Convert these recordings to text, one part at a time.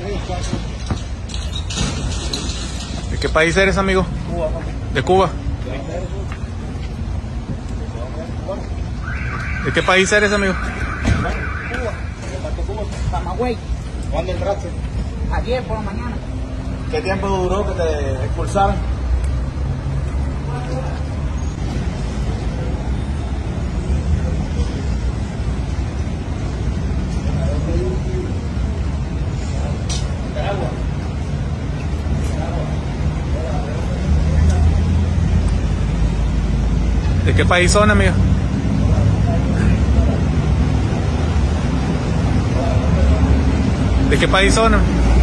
¿De qué país eres, amigo? Cuba. ¿De Cuba? ¿De qué país eres, amigo? Cuba. Camagüey. ¿Cuándo entraste? Ayer por la mañana. ¿Qué tiempo duró que te expulsaron? ¿De qué país son, amigo? ¿De qué país son?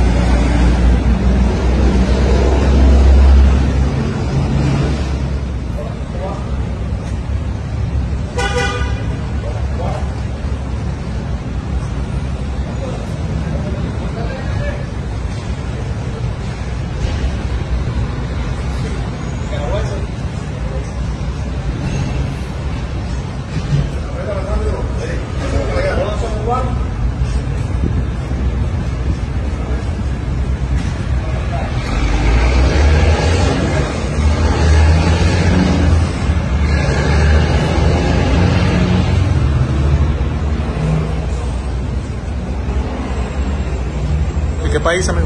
¿De qué país, amigo?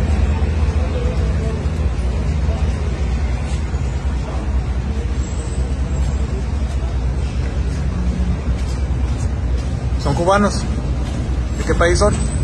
¿Son cubanos? ¿De qué país son?